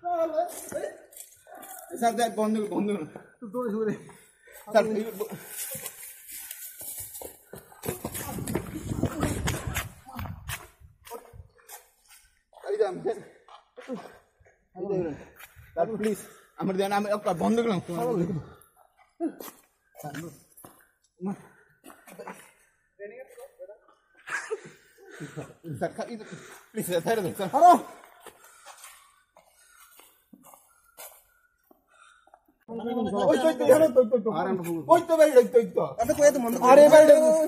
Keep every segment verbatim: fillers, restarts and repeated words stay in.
Sir দেখ বন্ধ বন্ধ তো জোরে স্যার স্যার প্লিজ আমার দেন আমি বন্ধ করলাম স্যার প্লিজ স্যার স্যার ওই তো ভাই ওই তো আরে ভাই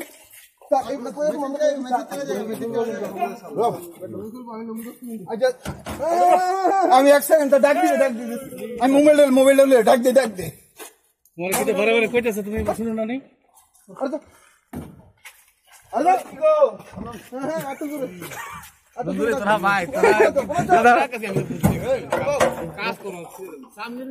আমি এক সেকেন্ড ডাক দিই ডাক দিই আমি মোবাইল মোবাইল ডাক দিই ডাক দিই তোমার কিতে বরাবর কইতাছ তুমি শুনো না নাই আরে কি গো হ্যাঁ এত করে বন্ধুরে তোরা ভাই তোরা কাছে আমি বুঝছি কাজ করো সামনে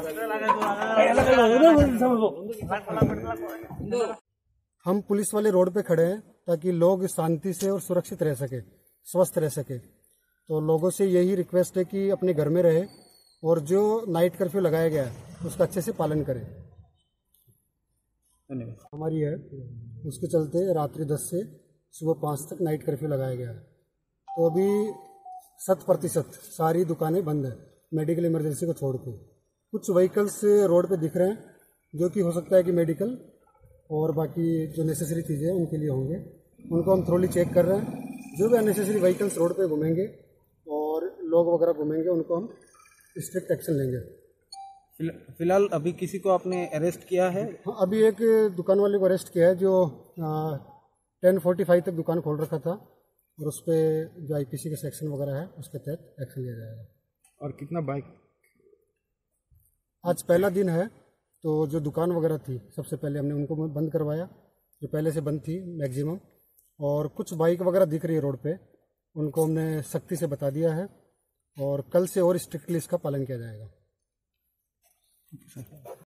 हम पुलिस वाले रोड पे खड़े हैं ताकि लोग शांति से और सुरक्षित रह सके, स्वस्थ रह सके। तो लोगों से यही रिक्वेस्ट है कि अपने घर में रहे और जो नाइट कर्फ्यू लगाया गया है उसका अच्छे से पालन करें। हमारी है उसके चलते रात्रि दस से सुबह पाँच तक नाइट कर्फ्यू लगाया गया है। तो अभी शत प्रतिशत सारी दुकानें बंद है मेडिकल इमरजेंसी को छोड़ के। कुछ व्हीकल्स रोड पे दिख रहे हैं जो कि हो सकता है कि मेडिकल और बाकी जो नेसेसरी चीज़ें हैं उनके लिए होंगे, उनको हम थ्रोली चेक कर रहे हैं। जो भी अननेसेसरी व्हीकल्स रोड पे घूमेंगे और लोग वगैरह घूमेंगे उनको हम स्ट्रिक्ट एक्शन लेंगे। फिलहाल अभी किसी को आपने अरेस्ट किया है? हाँ, अभी एक दुकान वाले को अरेस्ट किया है जो टेन फोर्टी फाइव तक दुकान खोल रखा था और उस पर जो आईपीसी का सेक्शन वगैरह है उसके तहत एक्शन लिया जाएगा। और कितना बाइक? आज पहला दिन है तो जो दुकान वगैरह थी सबसे पहले हमने उनको बंद करवाया जो पहले से बंद थी मैक्सिमम, और कुछ बाइक वगैरह दिख रही है रोड पे उनको हमने सख्ती से बता दिया है और कल से और स्ट्रिक्टली इसका पालन किया जाएगा।